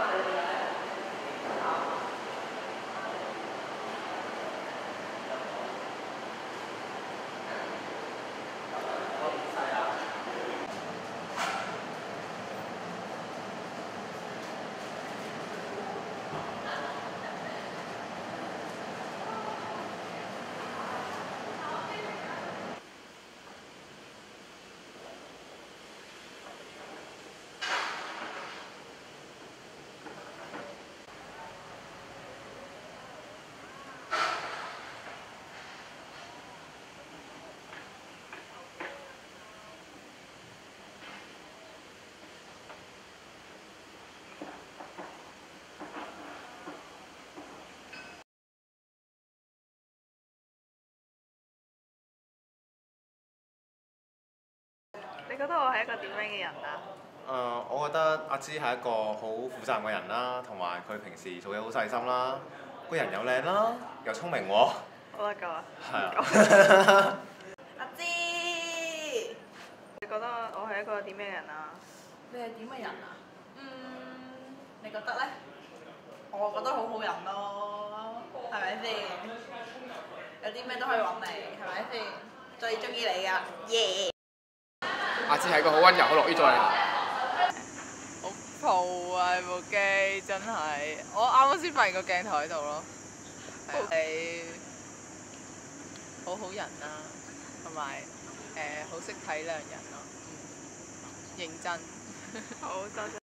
你覺得我係一個點樣嘅人啊？ 我覺得阿芝係一個好負責任嘅人啦，同埋佢平時做嘢好細心啦，個人又靚啦，又聰明喎。 好啦，夠啦。 係啊。 阿芝，你覺得我係一個點樣嘅人啊？ 你係點嘅人啊？你覺得咧？我覺得好好人咯，係咪先？有啲咩都可以揾你，係咪先？最中意你噶，耶！ 阿芝係個好温柔、好樂於助人。 好蒲啊！部機真係，我啱啱先發現個鏡頭喺度咯。你好好人啦，同埋好識體諒人咯，認真。 好，多謝。